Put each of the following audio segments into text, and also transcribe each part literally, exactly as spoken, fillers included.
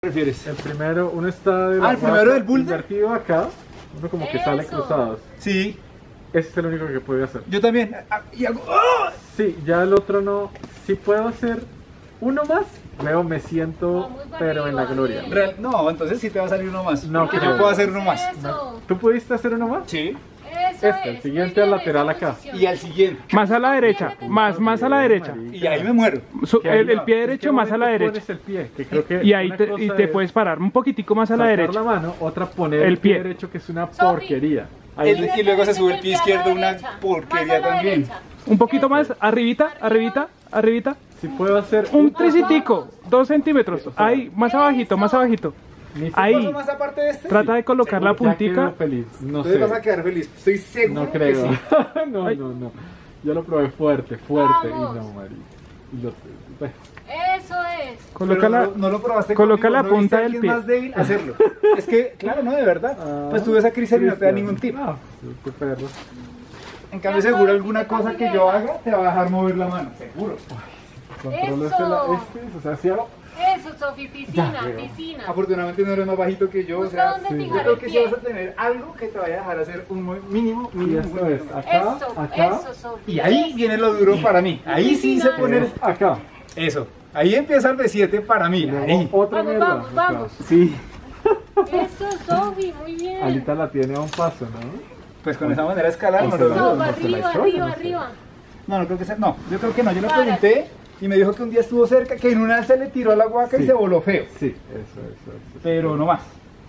prefieres? El primero, uno está de Ah, el primero del boulder. invertido acá, uno como que sale Eso. cruzados. Sí, Ese es el único que puede hacer. yo también. Ah, y hago... ¡Ah! Sí, ya el otro no. Si puedo hacer uno más, luego me siento, Vamos para pero en la arriba, gloria. bien. Real- No, entonces sí te va a salir uno más. No, porque creo. yo puedo hacer uno más. Eso. ¿Tú pudiste hacer uno más? Sí. Eso Este, el es, siguiente muy bien, al lateral esa acá. posición. Y al siguiente. Más a la derecha, más, más a la derecha. Y ahí me muero. Su- Que ahí el, el no, pie ¿en qué derecho más a la momento derecha. pones el pie? Que creo que Y ahí una te, cosa y te es puedes parar un poquitico más a la sacar derecha. la mano, otra poner El el pie pie. derecho, que es una Sofi. porquería. Ahí El- le- y luego se sube el pie a la izquierdo, una derecha, porquería más a la también. derecha. Un poquito más, arribita, arribita, arribita. si puedo hacer Un otro tresitico, dos centímetros. Ahí, más abajito, más abajito. Ni Ahí. ¿Paso más aparte de este? Trata de colocar la Ya quedo puntica. feliz. No Entonces vas a sé. quedar feliz. Estoy seguro No creo. que sí. no, Ay. no, no. Yo lo probé fuerte, fuerte Vamos. y no, Mari. Y lo- pues, Eso es. Coloca Pero la, no, no lo probaste coloca conmigo, la ¿no viste punta a del alguien pie. más débil hacerlo? Es que, claro, no, de verdad. ah, Pues tú ves a Cristian y no te da Cristian. ningún tip. No, qué perro. En cambio, seguro alguna cosa que yo haga te va a dejar mover la mano. Seguro. Controlo Eso. este, la- este, o sea, si hago. Eso, Sofi, piscina, Ya veo. piscina. Afortunadamente no eres más bajito que yo. O Busca sea, dónde sí. yo fijar creo el que sí pie. vas a tener algo que te vaya a dejar hacer un mo- mínimo, Y mínimo. esto movimiento. es acá, Eso, acá, eso, Sofi. Y ahí viene lo duro para mí. Ahí sí se pone eh, acá. eso. Ahí empieza el B siete para mí. Y luego Ahí. otra Vamos, mierda. vamos, acá. vamos. Sí. Eso, Sofi, muy bien. Alita la tiene a un paso, ¿no? Pues con esa manera de escalar no Eso lo no. logro. Eso, no se la arriba, echó, arriba, no sé. arriba. No, no creo que sea. No, yo creo que no. Yo le Para. pregunté y me dijo que un día estuvo cerca, que en una se le tiró a la guaca y Sí. se voló feo. Sí, eso, eso. eso. Pero no más.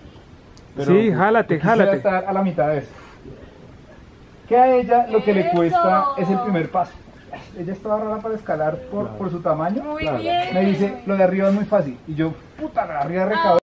Sí, jálate, Quisiera jálate. estar a la mitad de eso. Que a ella lo que le Eso. cuesta es el primer paso. Ella estaba rara para escalar por, Claro. por su tamaño. Muy Claro. bien. Me dice, lo de arriba es muy fácil. Y yo, puta, lo de arriba es Ah, recaudado.